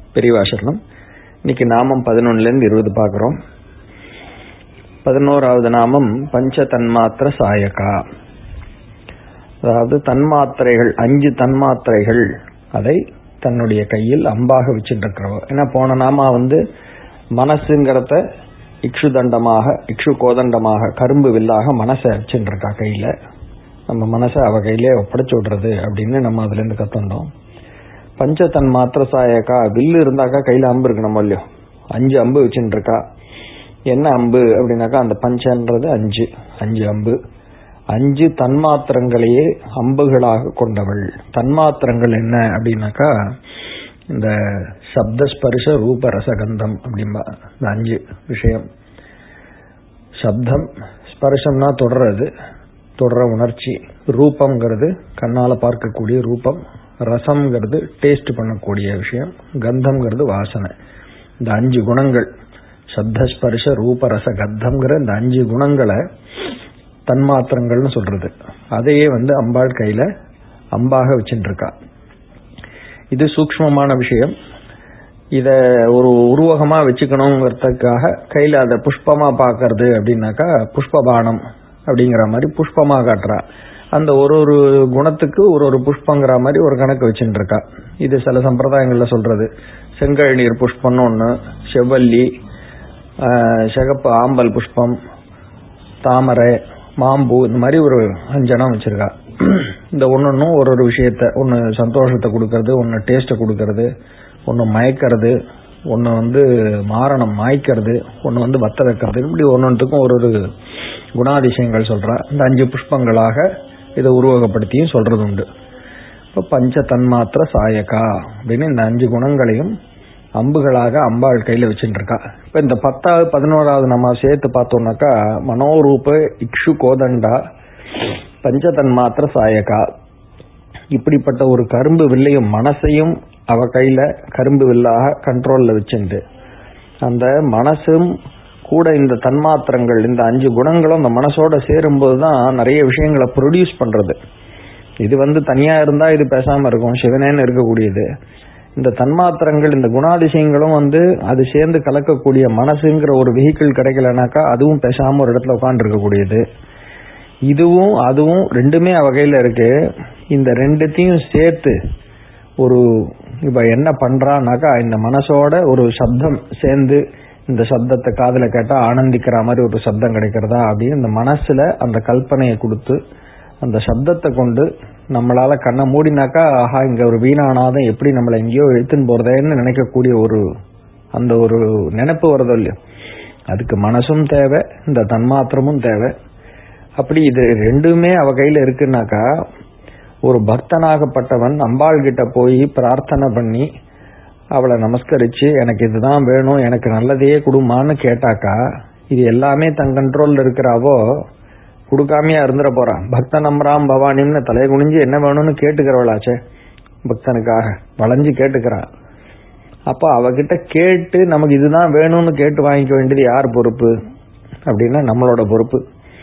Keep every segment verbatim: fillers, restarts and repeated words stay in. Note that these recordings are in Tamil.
பெரியவாசரணம். இன்னைக்கு நாமம் பதினொன்னுலேருந்து இருபது பார்க்குறோம். பதினோராவது நாமம் பஞ்ச தன்மாத்திர சாயகா. அதாவது தன்மாத்திரைகள், அஞ்சு தன்மாத்திரைகள் அதை தன்னுடைய கையில் அம்பாக வச்சுட்டு இருக்கிறவ. ஏன்னா போன நாமா வந்து மனசுங்கிறத இக்ஷு தண்டமாக, இக்ஷு கோதண்டமாக, கரும்பு வில்லாக மனசை வச்சுட்டு இருக்கா கையில. நம்ம மனசை அவ கையிலே ஒப்படைச்சு விடுறது அப்படின்னு நம்ம அதுல இருந்து கத்துண்டோம். பஞ்ச தன்மாத்திர சாயகா, வில்லு இருந்தாக்கா கையில அம்பு இருக்கணும் இல்லையோ, அஞ்சு அம்பு வச்சுட்டு இருக்கா. என்ன அம்பு அப்படின்னாக்கா அந்த பஞ்சன்றது அஞ்சு, அஞ்சு அம்பு. அஞ்சு தன்மாத்திரங்களையே அம்புகளாக கொண்டவள். தன்மாத்திரங்கள் என்ன அப்படின்னாக்கா இந்த சப்த ஸ்பர்ஷ ரூப ரசகந்தம் அப்படின்பா. இந்த அஞ்சு விஷயம். சப்தம், ஸ்பர்ஷம்னா தொடர்றது, தொடர உணர்ச்சி. ரூபம்ங்கிறது கண்ணால பார்க்கக்கூடிய ரூபம். ரசம்ங்கிறது டேஸ்ட் பண்ணக்கூடிய விஷயம். கந்தம்ங்கிறது வாசனை. இந்த அஞ்சு குணங்கள், சப்தஸ்பர்ஷ ரூப ரச கந்தம்ங்கிற இந்த அஞ்சு குணங்களை தன்மாத்திரங்கள்னு சொல்றது. அதையே வந்து அம்பாள் கையில அம்பாக வச்சுட்டு இருக்கா. இது சூக்ஷ்மமான விஷயம். இத ஒரு உருவகமா வச்சுக்கணுங்கிறதுக்காக கையில அதை புஷ்பமா பாக்கிறது அப்படின்னாக்கா புஷ்பபானம் அப்படிங்கிற மாதிரி புஷ்பமா காட்டுறா. அந்த ஒரு ஒரு குணத்துக்கு ஒரு ஒரு புஷ்பங்கிற மாதிரி ஒரு கணக்கு வச்சுட்டு இருக்கா. இது சில சம்பிரதாயங்கள்ல சொல்றது. செங்கழநீர் புஷ்பம்னு ஒண்ணு, செவ்வல்லி, சிகப்பு ஆம்பல் புஷ்பம், தாமரை, மாம்பூ, இந்த மாதிரி ஒரு அஞ்சனம் வச்சிருக்கா. இந்த ஒன்னொன்னும் ஒரு ஒரு விஷயத்த, ஒன்னு சந்தோஷத்தை கொடுக்கறது, ஒன்னு டேஸ்ட கொடுக்கறது, ஒன்னு மயக்கிறது, ஒன்னு வந்து மாரணம் மாய்க்கிறது, ஒன்னு வந்து வத்த வைக்கிறது. இப்படி ஒன்னொன்றுக்கும் ஒரு ஒரு குணாதிசயங்கள் சொல்றா. இந்த அஞ்சு புஷ்பங்களாக இதை உருவகப்படுத்தியும் சொல்றது உண்டு. இப்போ பஞ்ச தன்மாத்திர சாயகா அப்படின்னு இந்த அஞ்சு குணங்களையும் அம்புகளாக அம்பாள் கையில வச்சுட்டு இருக்கா. இப்ப இந்த பத்தாவது பதினோராவது நம்ம சேர்த்து பார்த்தோம்னாக்கா மனோரூப இக்ஷு கோதண்டா பஞ்ச தன்மாத்திர சாயகா. இப்படிப்பட்ட ஒரு கரும்பு வில்லையும் மனசையும் அவ கையில கரும்பு வில்லாக கண்ட்ரோல்ல வச்சுட்டு, அந்த மனசும் கூட இந்த தன்மாத்திரங்கள், இந்த அஞ்சு குணங்களும் அந்த மனசோட சேரும் போதுதான் நிறைய விஷயங்களை ப்ரொடியூஸ் பண்றது. இது வந்து தனியா இருந்தா இது பேசாம இருக்கும், சிவனேன்னு இருக்கக்கூடியது. இந்த தன்மாத்திரங்கள், இந்த குணாதிசயங்களும் வந்து அது சேர்ந்து கலக்கக்கூடிய மனசுங்கிற ஒரு வெஹிக்கிள் கிடைக்கலனாக்கா அதுவும் பேசாம ஒரு இடத்துல உட்கார்ந்து இருக்கக்கூடியது. இதுவும் அதுவும் ரெண்டுமே வகையில இருக்கு. இந்த ரெண்டுத்தையும் சேர்த்து ஒரு இப்ப என்ன பண்றான்னாக்கா, இந்த மனசோட ஒரு சப்தம் சேர்ந்து, இந்த சப்தத்தை காதுல கேட்டா ஆனந்திக்கிற மாதிரி ஒரு சப்தம் கிடைக்கிறதா அப்படின்னு இந்த மனசுல அந்த கல்பனையை கொடுத்து, அந்த சப்தத்தை கொண்டு நம்மளால கண்ணை மூடினாக்கா ஆஹா இங்க ஒரு வீணானாதான் எப்படி நம்மளை எங்கேயோ இழுத்துன்னு போறதேன்னு நினைக்கக்கூடிய ஒரு அந்த ஒரு நினைப்பு வருதோ இல்லையோ, அதுக்கு மனசும் தேவை, இந்த தன்மாத்திரமும் தேவை. அப்படி இது ரெண்டுமே அவ கையில இருக்குன்னாக்கா, ஒரு பக்தனாகப்பட்டவன் அம்பாள் கிட்ட போய் பிரார்த்தனை பண்ணி அவளை நமஸ்கரிச்சு எனக்கு இதுதான் வேணும், எனக்கு நல்லதையே கொடுமான்னு கேட்டாக்கா, இது எல்லாமே தன் கண்ட்ரோல்ல இருக்கிறாவோ கொடுக்காமையா இருந்துட போறான். பக்த நம்பராம் பவானின்னு தலையை குனிஞ்சு என்ன வேணும்னு கேட்டுக்கிறவளாச்சே, பக்தனுக்காக வளைஞ்சு கேட்டுக்கிறா. அப்ப அவகிட்ட கேட்டு நமக்கு இதுதான் வேணும்னு கேட்டு வாங்கிக்க வேண்டியது யார் பொறுப்பு அப்படின்னா நம்மளோட பொறுப்பு.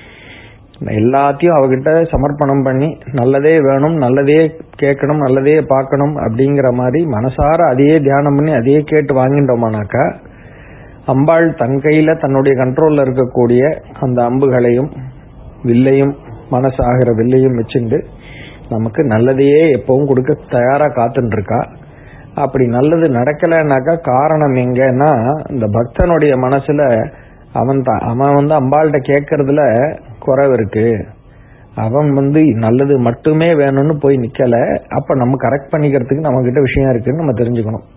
எல்லாத்தையும் அவகிட்ட சமர்ப்பணம் பண்ணி நல்லதே வேணும், நல்லதே கேட்கணும், நல்லதே பார்க்கணும் அப்படிங்கிற மாதிரி மனசார அதையே தியானம் பண்ணி அதையே கேட்டு வாங்கிட்டோமானாக்கா, அம்பாள் தன் கையில தன்னுடைய கண்ட்ரோல்ல இருக்கக்கூடிய அந்த அம்புகளையும் வில்லையும், மனசாகிற வில்லையும் வச்சுண்டு நமக்கு நல்லதையே எப்பவும் கொடுக்க தயாரா காத்துட்டு இருக்கா. அப்படி நல்லது நடக்கலைன்னாக்கா காரணம் எங்கன்னா, இந்த பக்தனுடைய மனசுல அவன் தான் அவன் வந்து அம்பாள்கிட்ட கேட்கறதுல குறைவு இருக்கு. அவன் வந்து நல்லது மட்டுமே வேணும்னு போய் நிக்கல. அப்ப நம்ம கரெக்ட் பண்ணிக்கிறதுக்கு நம்ம கிட்ட விஷயம் இருக்குன்னு நம்ம தெரிஞ்சுக்கணும்.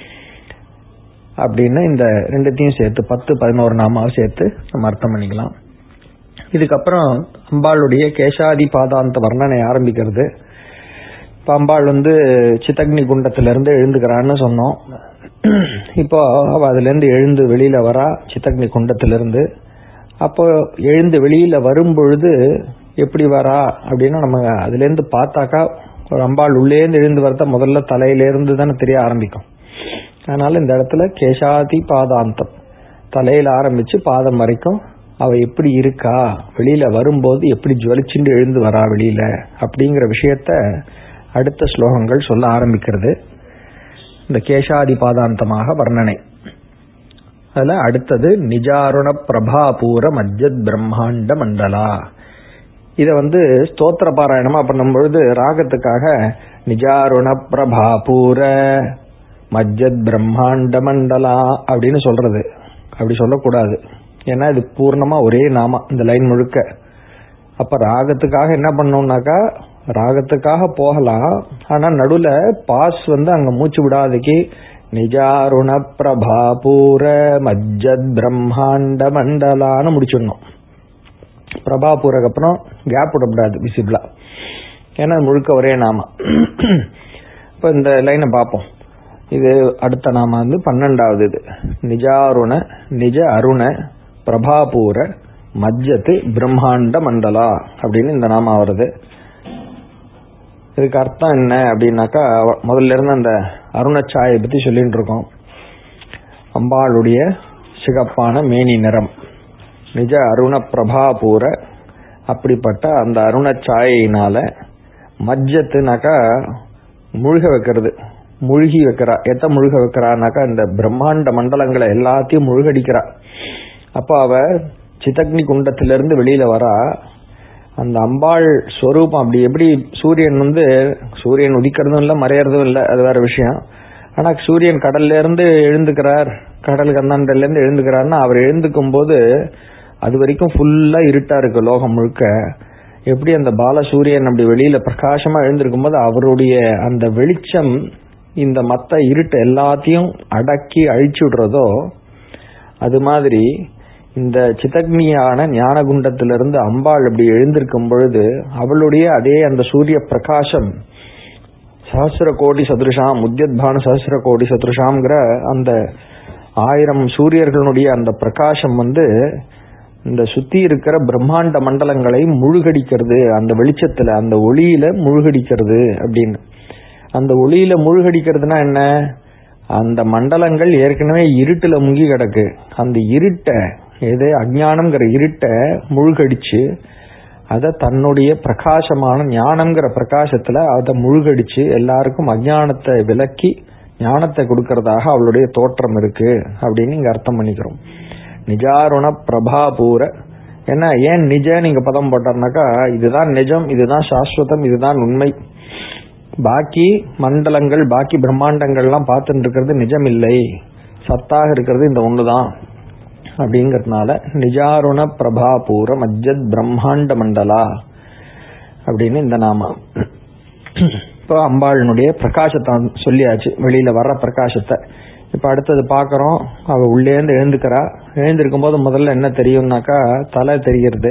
அப்படின்னு இந்த ரெண்டுத்தையும் சேர்த்து பத்து பதினோரு நாமாவை சேர்த்து நம்ம அர்த்தம் பண்ணிக்கலாம். இதுக்கப்புறம் அம்பாளுடைய கேசாதி பாதாந்த வர்ணனை ஆரம்பிக்கிறது. இப்ப அம்பாள் வந்து சித்தக்னி குண்டத்திலிருந்து எழுந்துக்கிறான்னு சொன்னோம். இப்போ அவ அதுல இருந்து எழுந்து வெளியில வரா சித்தக்னி குண்டத்திலிருந்து. அப்போ எழுந்து வெளியில வரும் பொழுது எப்படி வரா அப்படின்னா, நம்ம அதுல இருந்து பார்த்தாக்கா ஒரு அம்பாள் உள்ளேந்து எழுந்து வரத முதல்ல தலையில இருந்து தானே தெரிய ஆரம்பிக்கும். அதனால இந்த இடத்துல கேசாதி பாதாந்தம், தலையில ஆரம்பிச்சு பாதம் வரைக்கும் அவ எப்படி இருக்கா, வெளியில வரும்போது எப்படி ஜுவலிச்சுண்டு எழுந்து வரா வெளியில அப்படிங்கிற விஷயத்த அடுத்த ஸ்லோகங்கள் சொல்ல ஆரம்பிக்கிறது. இந்த கேசாதி பாதாந்தமாக வர்ணனை. அதுல அடுத்தது நிஜாருண பிரபாபூர மஜ்ஜத் பிரம்மாண்ட மண்டலா. இத வந்து ஸ்தோத்திர பாராயணமா பண்ணும் பொழுது ராகத்துக்காக நிஜாருண பிரபாபூர மஜ்ஜத் பிரம்மாண்ட மண்டலா அப்படின்னு சொல்றது. அப்படி சொல்லக்கூடாது, ஏன்னா இது பூர்ணமா ஒரே நாமா இந்த லைன் முழுக்க. அப்ப ராகத்துக்காக என்ன பண்ணோம்னாக்கா ராகத்துக்காக போகலாம், ஆனா நடுவுல பாஸ் வந்து அங்க மூச்சு விடாதக்கு நிஜாருண பிரபாபூர மஜ்ஜத் பிரம்மாண்ட மண்டலான்னு முடிச்சிடணும். பிரபாபூருக்கு அப்புறம் கேப் விடக்கூடாது விசிபிளா, ஏன்னா முழுக்க ஒரே நாமா. இப்ப இந்த லைனை பார்ப்போம். இது அடுத்த நாம வந்து பன்னெண்டாவது. இது நிஜாருண நிஜ அருண பிரபாபூர மஜ்ஜத்து பிரம்மாண்ட மண்டலா அப்படின்னு இந்த நாம வருது. இதுக்கு அர்த்தம் என்ன அப்படின்னாக்கா, முதல்ல இருந்து அந்த அருணச்சாயை பத்தி சொல்லிட்டு இருக்கோம். அம்பாளுடைய சிகப்பான மேனி நிறம் நிஜ அருண பிரபாபூர. அப்படிப்பட்ட அந்த அருணச்சாயினால மஜ்ஜத்துனாக்கா முழுக வைக்கிறது, முழுகி வைக்கிறா. எத்த முழுக வைக்கிறான்னாக்கா இந்த பிரம்மாண்ட மண்டலங்களை எல்லாத்தையும் முழுகடிக்கிறா. அப்ப அவ சிதக்னி குண்டத்திலிருந்து வெளியில வரா. அந்த அம்பாள் ஸ்வரூபம் அப்படி எப்படி சூரியன் வந்து சூரியன் உதிக்கிறதும் இல்லை மறையறதும் இல்லை, அது வேற விஷயம். ஆனா சூரியன் கடல்ல இருந்து எழுந்துக்கிறார், கடல் கந்தாண்டல்ல இருந்து எழுந்துக்கிறாருன்னா அவர் எழுந்துக்கும் போது அது வரைக்கும் ஃபுல்லா இருட்டா இருக்கு லோகம் முழுக்க. எப்படி அந்த பாலசூரியன் அப்படி வெளியில பிரகாசமா எழுந்திருக்கும் போது அவருடைய அந்த வெளிச்சம் இந்த மத்த இருட்டு எல்லாத்தையும் அடக்கி அழிச்சு விடுறதோ, அது மாதிரி இந்த சிதக்னியான ஞானகுண்டத்திலிருந்து அம்பாள் அப்படி எழுந்திருக்கும் பொழுது அவளுடைய அதே அந்த சூரிய பிரகாசம் சஹஸ்ர கோடி சதுருஷாம் உத்யத்பானு சஹஸ்ர கோடி சதுருஷாம்ங்கிற அந்த ஆயிரம் சூரியர்களுடைய அந்த பிரகாசம் வந்து இந்த சுத்தி இருக்கிற பிரம்மாண்ட மண்டலங்களை முழுகடிக்கிறது. அந்த வெளிச்சத்துல அந்த ஒளியில முழுகடிக்கிறது அப்படின்னு. அந்த ஒளியில முழுகடிக்கிறதுனா என்ன, அந்த மண்டலங்கள் ஏற்கனவே இருட்டுல முங்கி கிடக்கு. அந்த இருட்டை ஏதே அஞ்ஞானம்ங்கிற இருட்டை முழுகடிச்சு அதை தன்னுடைய பிரகாசமான ஞானம்ங்கிற பிரகாசத்துல அதை முழுகடிச்சு எல்லாருக்கும் அஞ்ஞானத்தை விலக்கி ஞானத்தை கொடுக்கறதாக அவளுடைய தோற்றம் இருக்கு அப்படின்னு இங்க அர்த்தம் பண்ணிக்கிறோம். நிஜாருண பிரபாபூர. ஏன்னா ஏன் நிஜ நீங்க பதம் போட்டார்னாக்கா இதுதான் நிஜம், இதுதான் சாஸ்வதம், இதுதான் உண்மை. பாக்கி மண்டலங்கள் பாக்கி பிரம்மாண்டங்கள்லாம் பார்த்துட்டு இருக்கிறது நிஜம் இல்லை, சத்தாக இருக்கிறது இந்த ஒண்ணுதான் அப்படிங்கறதுனால நிஜாருண பிரபாபூர மஜ்ஜத் பிரம்மாண்ட மண்டலா அப்படின்னு இந்த நாம. இப்போ அம்பாளினுடைய பிரகாசத்தை சொல்லியாச்சு, வெளியில வர்ற பிரகாசத்தை. இப்ப அடுத்தது பாக்கிறோம். அவ உள்ளே இருந்து எழுந்துக்கிறா. எழுந்திருக்கும் போது முதல்ல என்ன தெரியும்னாக்கா தலை தெரிகிறது.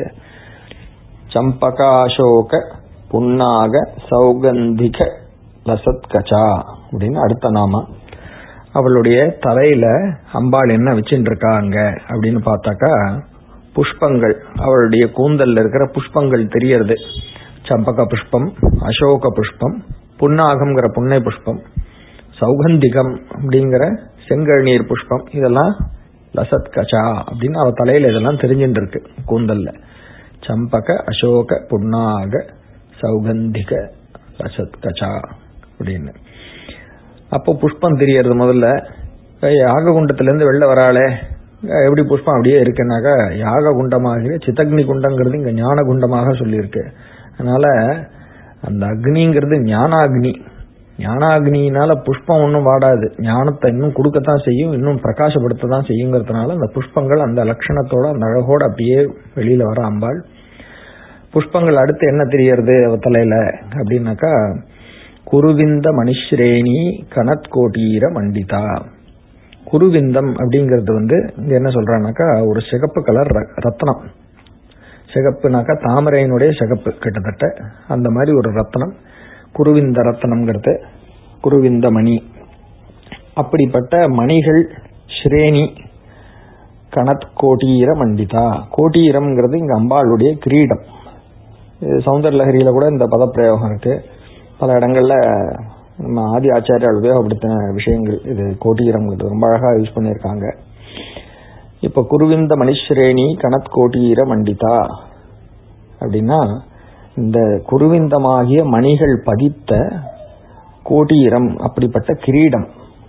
சம்பகா அசோக புன்னாக சௌகந்திக லசத் கச்சா அப்படின்னு அடுத்த நாம. அவளுடைய தலையில அம்பாள் என்ன வச்சுட்டு இருக்கா அங்க அப்படின்னு பார்த்தாக்கா புஷ்பங்கள், அவளுடைய கூந்தல்ல இருக்கிற புஷ்பங்கள் தெரியறது. சம்பக புஷ்பம், அசோக புஷ்பம், புன்னாகம்ங்கிற புன்னை புஷ்பம், சௌகந்திகம் அப்படிங்கிற செங்கழநீர் புஷ்பம், இதெல்லாம் லசத் கச்சா அப்படின்னு அவ தலையில இதெல்லாம் தெரிஞ்சுட்டு இருக்கு கூந்தல்ல. சம்பக அசோக புன்னாக சௌகந்திக லசத் கச்சா அப்படின்னு. அப்போ புஷ்பம் தெரியறது. முதல்ல யாக குண்டத்திலிருந்து வெளில வராளே எப்படி புஷ்பம் அப்படியே இருக்குன்னாக்கா யாக குண்டமாக சிதக்னி குண்டங்கிறது இங்க ஞான குண்டமாக சொல்லியிருக்கு. அதனால அந்த அக்னிங்கிறது ஞானாக்னி. ஞானாக்னியினால புஷ்பம் ஒன்றும் வாடாது, ஞானத்தை இன்னும் கொடுக்கத்தான் செய்யும், இன்னும் பிரகாசப்படுத்ததான் செய்யுங்கிறதுனால அந்த புஷ்பங்கள் அந்த லட்சணத்தோட அந்த அழகோட அப்படியே வெளியில வர அம்பாள். புஷ்பங்கள் அடுத்து என்ன தெரியறது அவ தலையில அப்படின்னாக்கா குருவிந்த மணிஸ்ரேணி கனத்கோட்டீர மண்டிதா. குருவிந்தம் அப்படிங்கிறது வந்து இங்க என்ன சொல்றானாக்கா ஒரு சிகப்பு கலர் ரத்னம். சிகப்புனாக்கா தாமரையினுடைய சிகப்பு கிட்டத்தட்ட அந்த மாதிரி ஒரு ரத்னம் குருவிந்த ரத்னம்ங்கிறது குருவிந்த மணி. அப்படிப்பட்ட மணிகள் ஸ்ரேணி கனத் கோட்டீர மண்டிதா. கோட்டீரம்ங்கிறது இங்க அம்பாளுடைய கிரீடம். சௌந்தர லஹரியில கூட இந்த பதப்பிரயோகம் இருக்கு. பல இடங்கள்ல நம்ம ஆதி ஆச்சாரியால் உபயோகப்படுத்தின விஷயங்கள் இது. கோட்டீரம்ங்கிறது ரொம்ப அழகா யூஸ் பண்ணியிருக்காங்க. இப்ப குருவிந்த மணிஸ்ரேணி கனத் கோட்டீர மண்டிதா அப்படின்னா இந்த குருவிந்தமாகிய மணிகள் பதித்த கோட்டீரம் அப்படிப்பட்ட கிரீடம்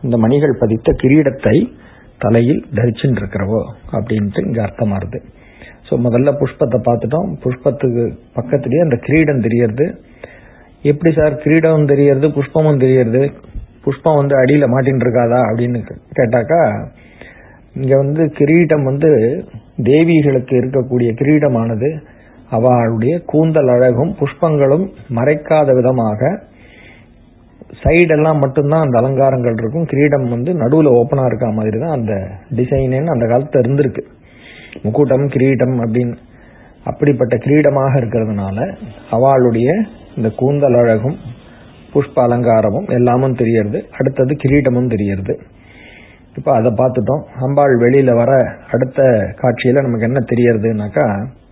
இந்த மணிகள் பதித்த கிரீடத்தை தலையில் தரிச்சுட்டு இருக்கிறவோ அப்படின்ட்டு இங்க அர்த்தமாறுது. ஸோ முதல்ல புஷ்பத்தை பார்த்துட்டோம். புஷ்பத்துக்கு பக்கத்துலேயே அந்த கிரீடம் தெரியறது. எப்படி சார் கிரீடம் தெரியறது புஷ்பமும் தெரியறது, புஷ்பம் வந்து அடியில் மாட்டின்னு இருக்காதா அப்படின்னு கேட்டாக்கா, இங்க வந்து கிரீடம் வந்து தேவிகளுக்கு இருக்கக்கூடிய கிரீடமானது அவளுடைய கூந்தல் அழகும் புஷ்பங்களும் மறைக்காத விதமாக சைடெல்லாம் மட்டும்தான் அந்த அலங்காரங்கள் இருக்கும். கிரீடம் வந்து நடுவில் ஓப்பனாக இருக்க மாதிரி தான் அந்த டிசைனு அந்த காலத்தில் இருந்திருக்கு. முக்கூட்டம் கிரீடம் அப்படின்னு அப்படிப்பட்ட கிரீடமாக இருக்கிறதுனால அவளுடைய இந்த கூந்தல் அழகும் புஷ்ப அலங்காரமும் எல்லாமும் தெரியறது. அடுத்தது கிரீடமும் தெரியறது. இப்போ அதை பார்த்துட்டோம். அம்பாள் வெளியில வர அடுத்த காட்சியில நமக்கு என்ன தெரியறதுனாக்கா,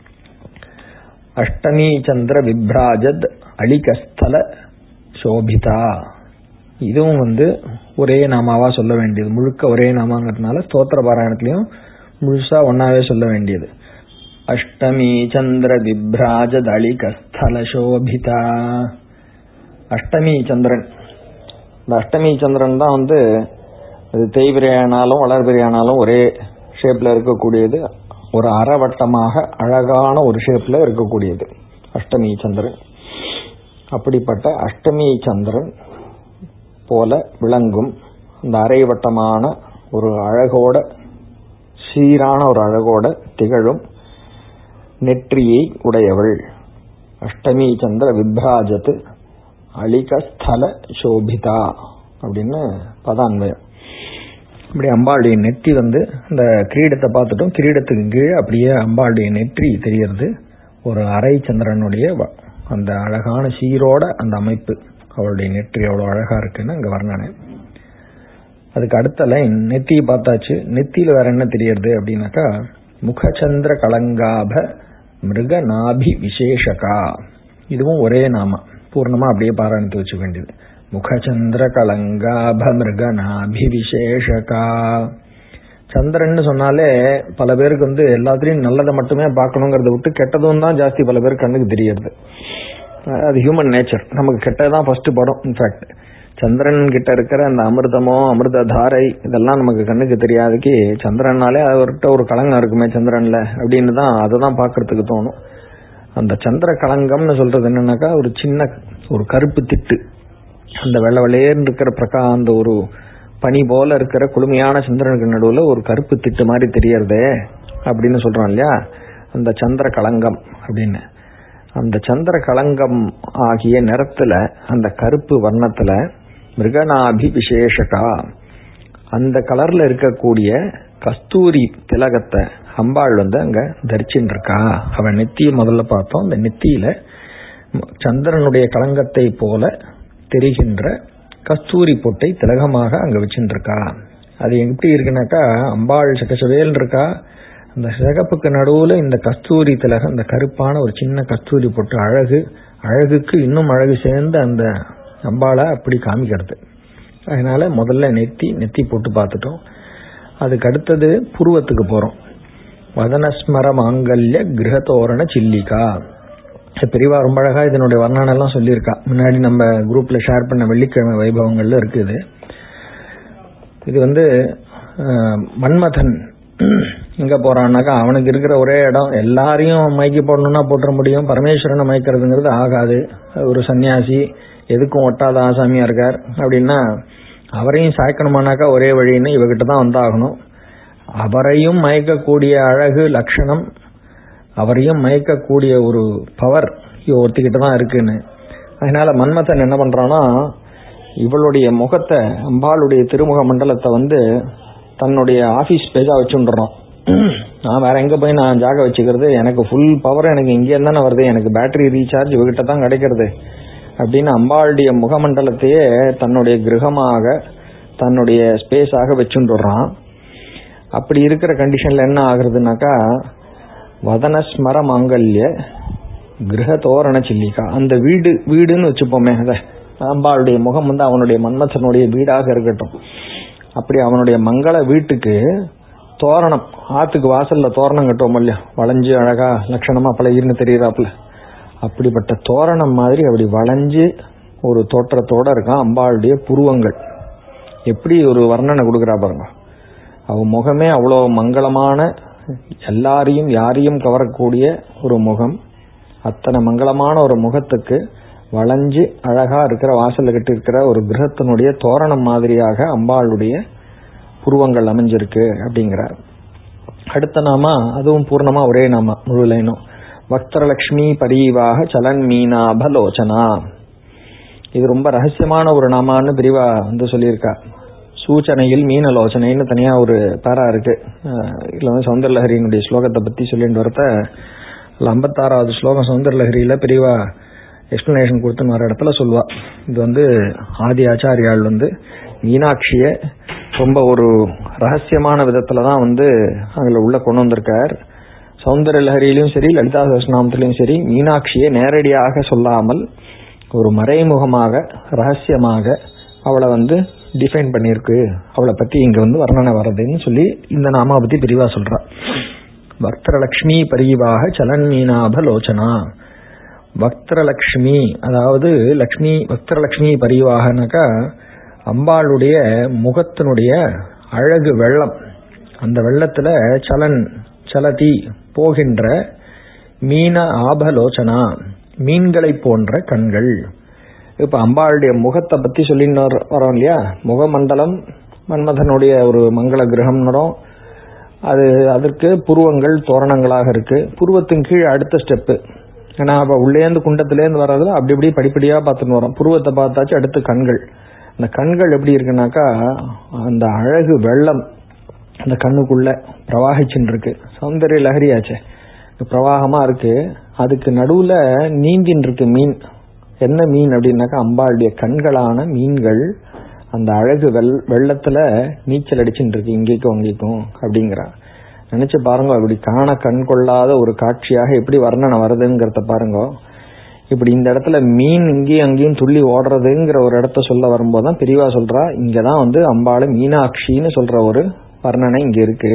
அஷ்டமி சந்திர விப்ராஜத் அலிகஸ்தல சோபிதா. இதுவும் வந்து ஒரே நாமாவா சொல்ல வேண்டியது, முழுக்க ஒரே நாமாங்கிறதுனால ஸ்தோத்திர பாராயணத்திலையும் முழுசா ஒன்னாவே சொல்ல வேண்டியது. அஷ்டமி சந்திர விப்ராஜத் அலிகஸ்தல சோபிதா. அஷ்டமி சந்திரன், இந்த அஷ்டமி சந்திரன் தான் வந்து அது தேய்பிரையானாலும் வளர்பிரையானாலும் ஒரே ஷேப்ல இருக்கக்கூடியது, ஒரு அறவட்டமாக அழகான ஒரு ஷேப்ல இருக்கக்கூடியது அஷ்டமி சந்திரன். அப்படிப்பட்ட அஷ்டமி சந்திரன் போல விளங்கும் அந்த அரைவட்டமான ஒரு அழகோட சீரான ஒரு அழகோட திகழும் நெற்றியை உடையவள் அஷ்டமி சந்திர விப்ராஜத் அலிகஸ்தல சோபிதா அப்படின்னு பதான்வயம். அப்படி அம்பாளுடைய நெற்றி வந்து இந்த கிரீடத்தை பார்த்துட்டோம். கிரீடத்துக்கு கீழே அப்படியே அம்பாளுடைய நெற்றி தெரியறது. ஒரு அரை சந்திரனுடைய அந்த அழகான சீரோட அந்த அமைப்பு, அவளுடைய நெற்றி அவ்வளோ அழகா இருக்குன்னு அங்க வர்ணனை. அதுக்கு அடுத்த லைன் நெத்தியை பார்த்தாச்சு. நெத்தியில வேற என்ன தெரியறது அப்படின்னாக்கா, முகச்சந்திர கலங்காப மிருக நாபி விசேஷகா. இதுவும் ஒரே நாம, பூர்ணமா அப்படியே பாராயணத்து வச்சுக்க வேண்டியது. முகச்சந்திர கலங்காப மிருக நாபி விசேஷகா. சந்திரன் சொன்னாலே பல பேருக்கு வந்து எல்லாத்திலையும் நல்லதை மட்டுமே பார்க்கணுங்கிறத விட்டு கெட்டதும் தான் ஜாஸ்தி பல பேருக்கு கண்ணுக்கு தெரியறது. அது ஹியூமன் நேச்சர். நமக்கு கெட்டதான் ஃபர்ஸ்ட் படம். இன்ஃபேக்ட் சந்திரன் கிட்ட இருக்கிற அந்த அமிர்தமோ அமிர்த தாரை இதெல்லாம் நமக்கு கண்ணுக்கு தெரியாதுக்கு, சந்திரனாலே அவர்கிட்ட ஒரு கலங்கம் இருக்குமே சந்திரன்ல அப்படின்னு தான் அதை தான் பார்க்கறதுக்கு தோணும். அந்த சந்திர கலங்கம்னு சொல்றது என்னன்னாக்கா, ஒரு சின்ன ஒரு கருப்பு திட்டு, அந்த வெள்ளை வெள்ளையேன்னு இருக்கிற பிரகா அந்த ஒரு பனி போல இருக்கிற குளுமையான சந்திரனுக்கு நடுவில் ஒரு கருப்பு திட்டு மாதிரி தெரியறதே அப்படின்னு சொல்றோம் இல்லையா, அந்த சந்திர கலங்கம் அப்படின்னு. அந்த சந்திர கலங்கம் ஆகிய நிறத்துல அந்த கருப்பு வர்ணத்துல மிருகநாபி விசேஷகா, அந்த கலர்ல இருக்கக்கூடிய கஸ்தூரி திலகத்தை அம்பாள் வந்து அங்க தரிச்சுட்டு இருக்கா. அவன் நெத்தியை முதல்ல பார்த்தோம். அந்த நெத்தியில சந்திரனுடைய கலங்கத்தை போல தெரிகின்ற கஸ்தூரி பொட்டை திலகமாக அங்க வச்சுட்டு இருக்கா. அது எப்படி இருக்குனாக்கா, அம்பாள் சகசவேல் இருக்கா, அந்த சிகப்புக்கு நடுவுல இந்த கஸ்தூரி திலகம், இந்த கருப்பான ஒரு சின்ன கஸ்தூரி பொட்டு அழகு, அழகுக்கு இன்னும் அழகு சேர்ந்து அந்த அம்பாளை அப்படி காமிக்கிறது. அதனால முதல்ல நெத்தி நெத்தி போட்டு பார்த்துட்டோம். அதுக்கு அடுத்தது புருவத்துக்கு போறோம். வதனஸ்மர மாங்கல்ய கிரகதோரண சில்லிகா. பெரியவா ரொம்ப அழகா இதனுடைய வர்ணனை எல்லாம் சொல்லியிருக்கா. முன்னாடி நம்ம குரூப்ல ஷேர் பண்ண வெள்ளிக்கிழமை வைபவங்கள்ல இருக்குது. இது வந்து மன்மதன் எங்க போறான்னாக்கா, அவனுக்கு இருக்கிற ஒரே இடம், எல்லாரையும் மயக்கி போடணும்னா போட்டுற முடியும், பரமேஸ்வரனை மயக்கிறதுங்கிறது ஆகாது. ஒரு சன்னியாசி எதுக்கும் ஒட்டாத ஆசாமியா இருக்கார் அப்படின்னா அவரையும் சாய்க்கணுமானாக்கா ஒரே வழின்னு இவகிட்ட தான் வந்தாகணும். அவரையும் மயக்கக்கூடிய அழகு லட்சணம், அவரையும் மயக்கக்கூடிய ஒரு பவர் ஒருத்திக்கிட்ட தான் இருக்குன்னு. அதனால மன்மதன் என்ன பண்றான்னா, இவளுடைய முகத்தை, அம்பாளுடைய திருமுக மண்டலத்தை வந்து தன்னுடைய ஆபீஸ் பேஜா வச்சுடுறான். நான் வேற எங்க போய் நான் ஜாக வச்சுக்கிறது, எனக்கு ஃபுல் பவர் எனக்கு இங்கே இருந்தானே வருது, எனக்கு பேட்டரி ரீசார்ஜ் இவகிட்ட தான் கிடைக்கிறது அப்படின்னு அம்பாளுடைய முகமண்டலத்தையே தன்னுடைய கிரகமாக தன்னுடைய ஸ்பேஸாக வச்சுடுறான். அப்படி இருக்கிற கண்டிஷன்ல என்ன ஆகுறதுனாக்கா, வதனஸ்மர மாங்கல்ய கிரக தோரண சில்லிகா. அந்த வீடு வீடுன்னு வச்சுப்போமே, அத அம்பாளுடைய முகம் வந்து அவனுடைய மன்மதனுடைய வீடாக இருக்கட்டும். அப்படி அவனுடைய மங்கள வீட்டுக்கு தோரணம், ஆத்துக்கு வாசல்ல தோரணம் கட்டுவோம் இல்லையா, வளைஞ்சு அழகா லட்சணமா பழகின்னு தெரியறாப்புல, அப்படிப்பட்ட தோரணம் மாதிரி அப்படி வளைஞ்சு ஒரு தோற்றத்தோட இருக்கான் அம்பாளுடைய புருவங்கள். எப்படி ஒரு வர்ணனை கொடுக்குறா பாருங்க. அவ முகமே அவ்வளோ மங்களமான, எல்லாரையும் யாரையும் கவரக்கூடிய ஒரு முகம். அத்தனை மங்களமான ஒரு முகத்துக்கு வளைஞ்சு அழகா இருக்கிற வாசல்ல கட்டி இருக்கிற ஒரு கிரகத்தினுடைய தோரணம் மாதிரியாக அம்பாளுடைய புருவங்கள் அமைஞ்சிருக்கு அப்படிங்கிறார். அடுத்த நாமா அதுவும் பூர்ணமா ஒரே நாமா முழு லைனும். வக்திரலக்ஷ்மி பரீவாக சலன் மீனாபலோச்சனா. இது ரொம்ப ரகசியமான ஒரு நாமான்னு பிரிவா வந்து சொல்லியிருக்கா. சூச்சனையில் மீனலோச்சனைன்னு தனியா ஒரு பேரா இருக்கு. இதுல வந்து சௌந்தரலஹரியினுடைய ஸ்லோகத்தை பத்தி சொல்லிட்டு வரத்த ஐம்பத்தாறாவது ஸ்லோகம் சௌந்தரலஹரியில பிரிவா எக்ஸ்பிளனேஷன் கொடுத்துன்னு வர இடத்துல சொல்லுவா. இது வந்து ஆதி ஆச்சாரியால் வந்து மீனாட்சிய ரொம்ப ஒரு ரகசியமான விதத்துலதான் வந்து அதுல உள்ள கொண்டு வந்திருக்கார். சௌந்தர லஹரியிலும் சரி லலிதா சஹஸ்ரநாமத்திலும் சரி மீனாட்சியை நேரடியாக சொல்லாமல் ஒரு மறைமுகமாக ரகசியமாக அவளை வந்து டிஃபைன் பண்ணியிருக்கு. அவளை பத்தி இங்க வந்து வர்ணனை வர்றதுன்னு சொல்லி இந்த நாமா பத்தி பிரிவா சொல்றா. வக்திரலக்ஷ்மி பரீவாக சலன் மீனாபலோச்சனா. வக்திரலக்ஷ்மி அதாவது லக்ஷ்மி, வக்திரலக்ஷ்மி பரீவாகனாக்கா அம்பாளுடைய முகத்தினுடைய அழகு வெள்ளம். அந்த வெள்ளத்துல சலன் சலதி போகின்ற மீன ஆபலோச்சனா மீன்களை போன்ற கண்கள். இப்ப அம்பாளுடைய முகத்தை பத்தி சொல்லின்னு வரோம் இல்லையா. முகமண்டலம் மன்மதனுடைய ஒரு மங்கள கிரகம்னுறோம். அது அதற்கு புருவங்கள் தோரணங்களாக இருக்கு. புருவத்தின் கீழ் அடுத்த ஸ்டெப்பு. ஏன்னா அப்ப உள்ளேந்து குண்டத்திலேருந்து வர்றதுல அப்படி இப்படி படிப்படியா பார்த்துன்னு வரோம். புருவத்தை பார்த்தாச்சு அடுத்து கண்கள். அந்த கண்கள் எப்படி இருக்குனாக்கா அந்த அழகு வெள்ளம் அந்த கண்ணுக்குள்ள பிரவாகிச்சுன்னு இருக்கு. சௌந்தரிய லஹரியாச்சே பிரவாகமா இருக்கு. அதுக்கு நடுவுல நீந்தின் இருக்கு மீன். என்ன மீன் அப்படின்னாக்கா அம்பாளுடைய கண்களான மீன்கள் அந்த அழகு வெள் வெள்ளத்துல நீச்சல் அடிச்சுட்டு இருக்கு இங்கேக்கும் அங்கேக்கும் அப்படிங்கிறா. நினைச்சு பாருங்க, அப்படி காண கண் கொள்ளாத ஒரு காட்சியாக எப்படி வர்ணனை வருதுங்கிறத பாருங்க. இப்படி இந்த இடத்துல மீன் இங்கேயும் அங்கேயும் துள்ளி ஓடுறதுங்கிற ஒரு இடத்த சொல்ல வரும்போதுதான் பெரியவா சொல்றா, இங்கதான் வந்து அம்பாளு மீனாட்சின்னு சொல்ற ஒரு வர்ணனை இங்க இருக்கு.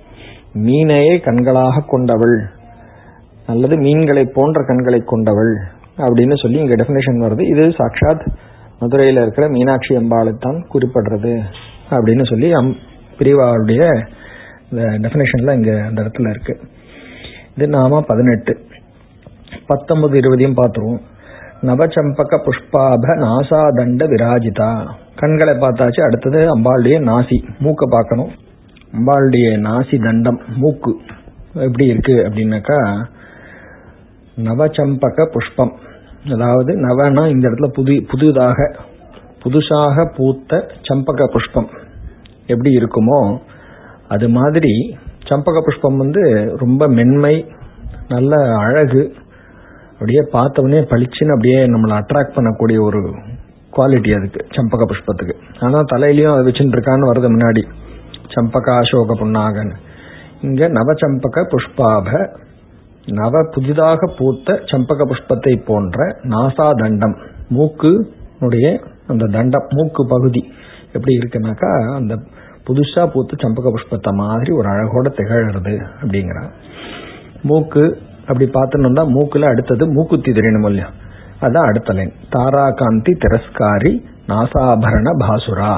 மீனையே கண்களாக கொண்டவள், அல்லது மீன்களை போன்ற கண்களை கொண்டவள் அப்படின்னு சொல்லி இங்க டெபினேஷன் வருது. இது சாட்சாத் மதுரையில இருக்கிற மீனாட்சி அம்பாளைத்தான் குறிப்பிடுறது அப்படின்னு சொல்லி அம் பிரிவாவுடைய டெபினேஷன்ல இங்க அந்த இடத்துல இருக்கு. இது நாம பதினெட்டு பத்தொன்பது இருபதையும் பார்த்துருவோம். நவச்சம்பக புஷ்பாப நாசாதண்ட விராஜிதா. கண்களை பார்த்தாச்சு. அடுத்தது அம்பாளுடைய நாசி, மூக்க பார்க்கணும். அம்பாளுடைய நாசி தண்டம் மூக்கு எப்படி இருக்கு அப்படின்னாக்கா நவச்சம்பக புஷ்பம், அதாவது நவனா இந்த இடத்துல புது புதுதாக புதுசாக பூத்த சம்பக புஷ்பம் எப்படி இருக்குமோ அது மாதிரி சம்பக புஷ்பம் வந்து ரொம்ப மென்மை, நல்ல அழகு, அப்படியே பார்த்தவொடனே பளிச்சுன்னு அப்படியே நம்மளை அட்ராக்ட் பண்ணக்கூடிய ஒரு குவாலிட்டி அதுக்கு சம்பக புஷ்பத்துக்கு. ஆனால் தலையிலையும் அதை வச்சுட்டு இருக்கான்னு வருது முன்னாடி சம்பக அசோக புன்னாகன். இங்க நவச்சம்பக புஷ்பாப, நவ புதிதாக பூத்த சம்பக புஷ்பத்தை போன்ற நாசா தண்டம் மூக்கு உடைய அந்த தண்டம் மூக்கு பகுதி எப்படி இருக்குனாக்கா அந்த புதுசா பூத்த சம்பக புஷ்பத்தை மாதிரி ஒரு அழகோட திகழறது அப்படிங்கிறான். மூக்கு அப்படி பார்த்துன்னு மூக்குல அடுத்தது மூக்குத்தி தெரியணும் இல்லையா, அதான் அடுத்த லைன். தாராகாந்தி திரஸ்காரி நாசாபரண பாசுரா.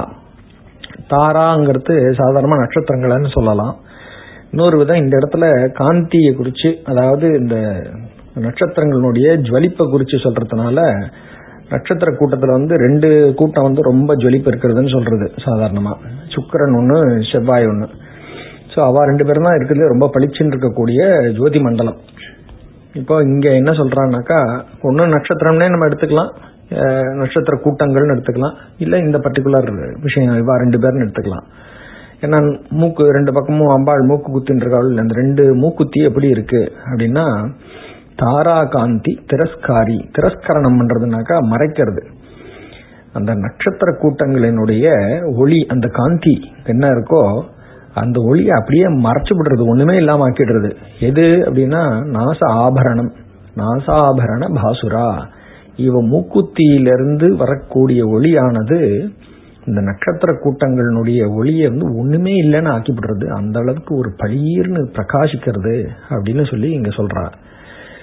தாராங்கிறது சாதாரண நட்சத்திரங்கள்னு சொல்லலாம். இன்னொரு விதம் இந்த இடத்துல காந்தியை குறிச்சு, அதாவது இந்த நட்சத்திரங்களுடைய ஜுவலிப்பை குறிச்சு சொல்றதுனால நட்சத்திர கூட்டத்துல வந்து ரெண்டு கூட்டம் வந்து ரொம்ப ஜொலிப்பு இருக்கிறதுன்னு சொல்றது சாதாரணமா. சுக்கிரன் ஒண்ணு, செவ்வாய் ஒண்ணு. ஸோ அவ ரெண்டு பேரும் தான் இருக்கிறதுல ரொம்ப பளிச்சுன்னு இருக்கக்கூடிய ஜோதி மண்டலம். இப்போ இங்க என்ன சொல்றான்னாக்கா ஒன்னு நட்சத்திரம்னே நம்ம எடுத்துக்கலாம், நட்சத்திர கூட்டங்கள்னு எடுத்துக்கலாம், இல்ல இந்த பர்டிகுலர் விஷயம் இவா ரெண்டு பேர்னு எடுத்துக்கலாம். ஏன்னா மூக்கு ரெண்டு பக்கமும் அம்பாள் மூக்கு குத்தின்னு இருக்காள். அந்த ரெண்டு மூக்குத்தி எப்படி இருக்கு அப்படின்னா தாரா காந்தி திரஸ்காரி. திரஸ்கரணம் பண்றதுனாக்கா மறைக்கிறது. அந்த நட்சத்திர கூட்டங்களினுடைய ஒளி, அந்த காந்தி என்ன இருக்கோ அந்த ஒளியை அப்படியே மறைச்சு விடுறது, ஒண்ணுமே இல்லாம ஆக்கிடுறது. எது அப்படின்னா நாச ஆபரணம், நாசாபரண பாசுரா. இவ மூக்குத்தியிலிருந்து வரக்கூடிய ஒளியானது இந்த நட்சத்திர கூட்டங்களினுடைய ஒளியை வந்து ஒண்ணுமே இல்லைன்னு ஆக்கிவிடுறது, அந்த அளவுக்கு ஒரு பளீர்னு பிரகாசிக்கிறது அப்படின்னு சொல்லி இங்க சொல்றா.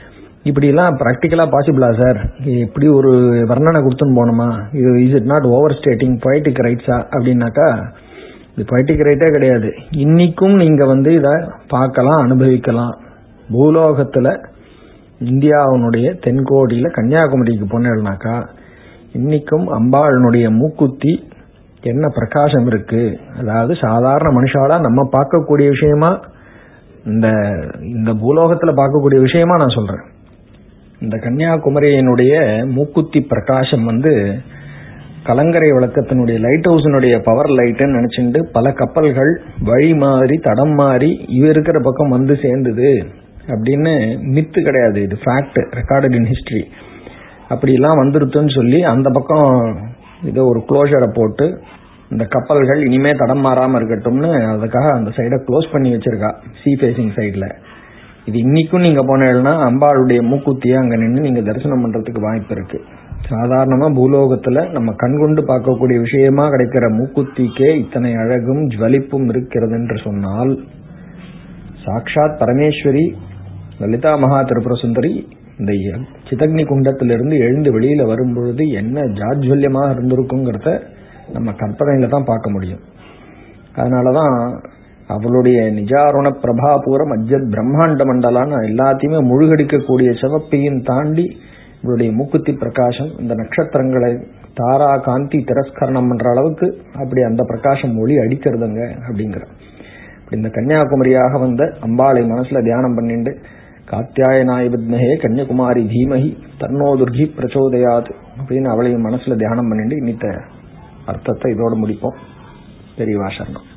இப்படிலாம் ப்ராக்டிக்கலா பாசிபிளா சார்? இப்படி ஒரு வர்ணனை கொடுத்துன்னு போனோமா? இது is it not overstating poetic ரைட்ஸா அப்படின்னாக்கா இது பொய்டிக் ரைட்டே கிடையாது. இன்னைக்கும் நீங்க வந்து இதை பார்க்கலாம், அனுபவிக்கலாம். பூலோகத்துல இந்தியாவுடைய தென்கோடியில கன்னியாகுமரிக்கு போனேன்னாக்கா இன்னைக்கும் அம்பாளுடைய மூக்குத்தி என்ன பிரகாசம் இருக்கு. அதாவது சாதாரண மனுஷாலா நம்ம பார்க்கக்கூடிய விஷயமா, இந்த இந்த பூலோகத்துல பார்க்கக்கூடிய விஷயமா நான் சொல்றேன். இந்த கன்னியாகுமரியினுடைய மூக்குத்தி பிரகாசம் வந்து கலங்கரை விளக்கத்தினுடைய லைட் ஹவுஸினுடைய பவர் லைட்டுன்னு நினைச்சுட்டு பல கப்பல்கள் வழி மாறி தடம் மாறி இவ இருக்கிற பக்கம் வந்து சேர்ந்தது அப்படின்னு மித்து கிடையாது, இது ஃபேக்ட், ரெக்கார்டட் இன் ஹிஸ்டரி. அப்படிலாம் வந்துருத்துன்னு சொல்லி அந்த பக்கம் இதை ஒரு க்ளோஷரை போட்டு இந்த கப்பல்கள் இனிமே தடம் மாறாம இருக்கட்டும்னு அதுக்காக அந்த சைடை க்ளோஸ் பண்ணி வச்சிருக்கா, சீ ஃபேசிங் சைட்ல. இது இன்னைக்கும் நீங்க போனீங்கன்னா அம்பாளுடைய மூக்குத்தியை அங்க நின்று நீங்க தரிசனம் பண்றதுக்கு வாய்ப்பு இருக்கு. சாதாரணமா பூலோகத்துல நம்ம கண்கொண்டு பார்க்கக்கூடிய விஷயமா கிடைக்கிற மூக்குத்திக்கே இத்தனை அழகும் ஜுவலிப்பும் இருக்கிறது என்று சொன்னால், சாக்ஷாத் பரமேஸ்வரி லலிதா மகா திரிபுர சுந்தரி இந்த சிதக்னி குண்டத்திலிருந்து எழுந்து வெளியில வரும்பொழுது என்ன ஜாஜ்வல்யமாக இருந்திருக்குங்கிறத நம்ம கற்பனையில தான் பார்க்க முடியும். அதனாலதான் அவளுடைய நிஜாருண பிரபாபூரம் அஜ்ஜத் பிரம்மாண்ட மண்டலான்னு எல்லாத்தையுமே முழுகடிக்கக்கூடிய சிவப்பையும் தாண்டி இவளுடைய மூக்குத்தி பிரகாசம் இந்த நட்சத்திரங்களை தாரா காந்தி திரஸ்கரணம் பண்ற அளவுக்கு அப்படி அந்த பிரகாசம் ஒளி அடிக்கிறதுங்க அப்படிங்கிற இந்த கன்னியாகுமரியாக வந்த அம்பாளை மனசுல தியானம் பண்ணிட்டு காத்தியாயனாய வித்மஹே கன்னியாகுமாரி தீமஹி தன்னோ துர்கி பிரச்சோதயாத் அப்படின்னு அவளையும் மனசுல தியானம் பண்ணிட்டு இன்னித்த அர்த்தத்தை இதோட முடிப்போம். பெரியவா சரணம்.